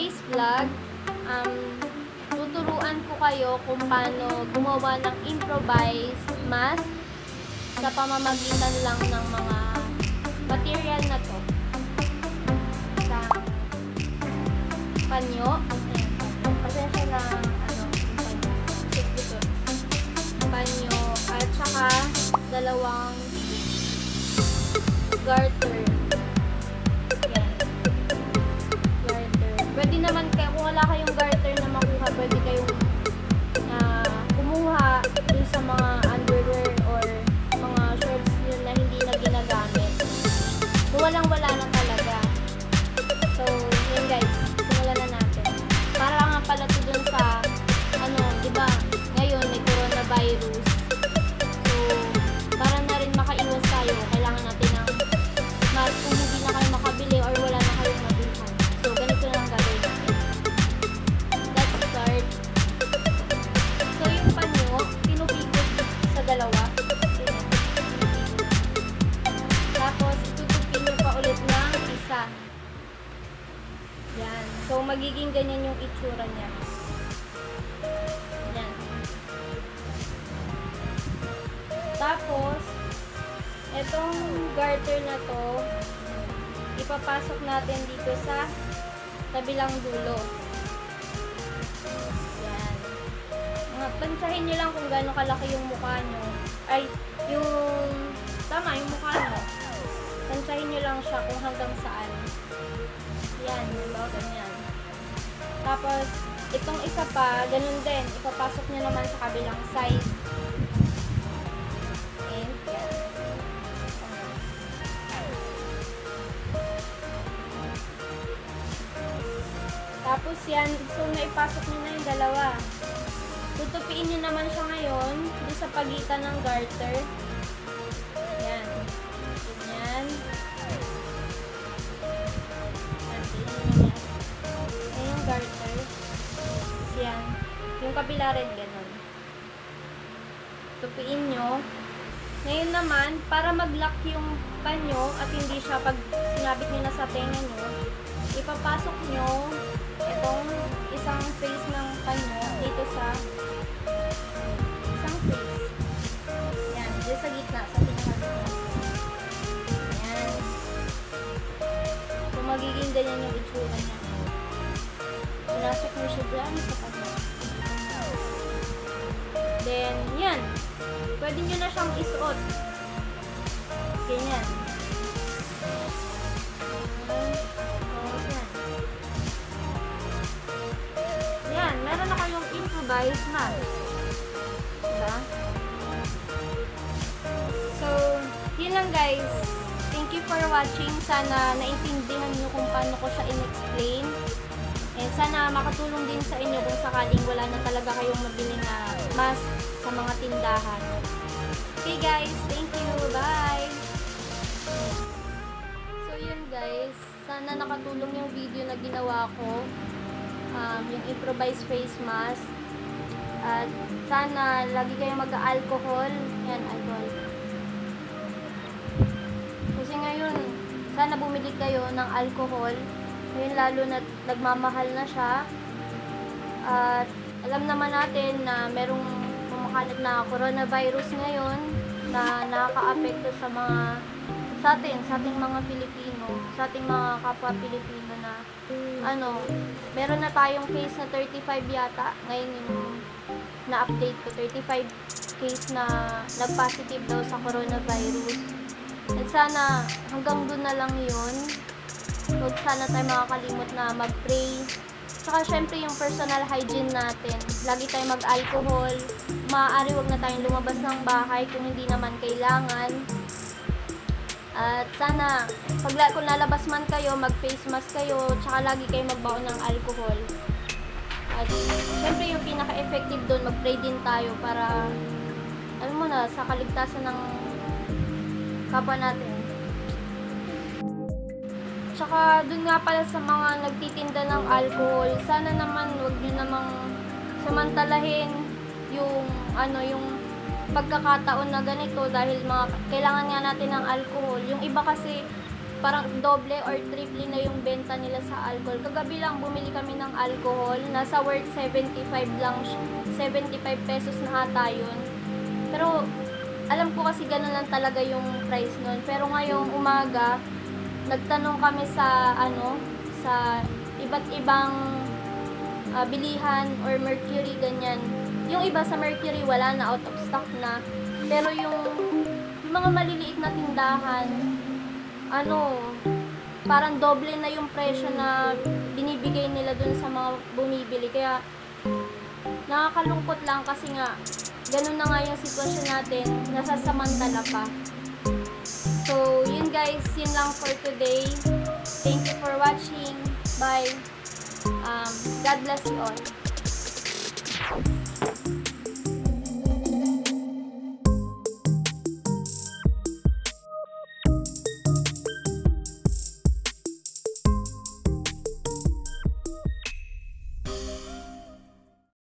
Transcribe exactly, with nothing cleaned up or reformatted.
today's vlog, um, tuturuan ko kayo kung paano gumawa ng improvised mask sa pamamagitan lang ng mga material na to. Sa panyo. Ayan. Pasensya na, ano, panyo. Check dito. Panyo. At saka, dalawang garter. Yan. Garter. Pwede naman kayo, kung wala kayong garter na makuha, pwede kayong uh, kumuha dun sa mga underwear or mga shorts yun na hindi na ginagamit. So, walang-wala na talaga. So, yun guys. Simulan na natin. Para nga pala to dun sa, ano, di ba ngayon may coronavirus. So, para na rin makaiwas tayo, kailangan natin ng mask kung hindi na kayo makabili or wala na kayong mabilhan. So, ganito na ang gagawin natin. Let's start. So, yung panyo, pinupikot sa dalawa. Tapos, itutupin nyo pa ulit ng isa. Yan. So, magiging ganyan yung itsura niya. Yan. Tapos, itong garter na to, ipapasok natin dito sa kabilang dulo. Yan. Mga tansyahin nyo lang kung gaano kalaki yung mukha nyo. Ay, yung, tama, yung mukha nyo. Tansyahin nyo lang siya kung hanggang saan. Yan, diba? Ganyan. Tapos, itong isa pa, ganun din. Ipapasok nyo naman sa kabilang side. And, yan. Tapos yan, so naipasok nyo na yung dalawa. Tutupiin nyo naman siya ngayon dun sa pagitan ng garter. Yan. Ganyan. Ayan yung garter. Yan. Yung kabila rin, ganun. Tupiin nyo. Ngayon naman, para mag-lock yung panyo at hindi siya pag sinabit nyo na sa tenga nyo, ipapasok nyo itong isang face ng panyo dito sa isang face. Yan, dito sa gitna, sa pinaka-gitna. Yan. So, magiging ganyan yung itsura niya. Pinasok nyo siya dyan sa panyo. Then, yan. Pwede nyo na siyang isuot. Ganyan. Yan, meron na kayong improvised mask. Diba? So, yun lang guys. Thank you for watching. Sana naintindihan nyo kung paano ko siya in-explain. And sana makatulong din sa inyo kung sakaling wala na talaga kayong mabili na mask sa mga tindahan. Okay guys, thank you. Bye! So yun guys, sana nakatulong yung video na ginawa ko. Um, yung improvised face mask. At sana lagi kayong mag-alcohol. Yan, alcohol. Kasi ngayon, sana bumili kayo ng alcohol. Ngayon lalo na nagmamahal na siya. At alam naman natin na merong kumakalat na coronavirus ngayon na nakaka-apekto sa mga sa atin, sa ating mga Pilipino, sa ating mga kapwa Pilipino na ano, meron na tayong case na thirty-five yata. Ngayon yung na-update ko, thirty-five case na nag-positive daw sa coronavirus. At sana hanggang doon na lang yun. Huwag sana tayo makakalimot na mag-pray. Tsaka syempre yung personal hygiene natin. Lagi tayong mag-alcohol. Maaari wag na tayong lumabas ng bahay kung hindi naman kailangan. At sana, pag kung lalabas man kayo, mag-face mask kayo. Tsaka lagi kayo magbaon ng alcohol. At syempre yung pinaka-effective doon, mag-pray din tayo para, alam mo na, sa kaligtasan ng kapwa natin. Tsaka dun nga pala sa mga nagtitinda ng alcohol, sana naman wag nyo namang samantalahin yung ano yung pagkakataon na ganito dahil mga kailangan nga natin ng alcohol. Yung iba kasi parang doble or triple na yung benta nila sa alcohol. Kagabi lang bumili kami ng alcohol, nasa worth seventy-five lang, seventy-five pesos na ata yun. Pero alam ko kasi ganun lang talaga yung price nun. Pero ngayong umaga, nagtanong kami sa ano, sa iba't ibang uh, bilihan or Mercury, ganyan. Yung iba sa Mercury wala na, out of stock na. Pero yung, yung mga maliliit na tindahan, ano, parang doble na yung presyo na binibigay nila dun sa mga bumibili. Kaya, nakakalungkot lang kasi nga, ganun na nga yung sitwasyon natin, nasasamantala pa. So, yun guys, yun lang for today. Thank you for watching. Bye. Um, God bless you all.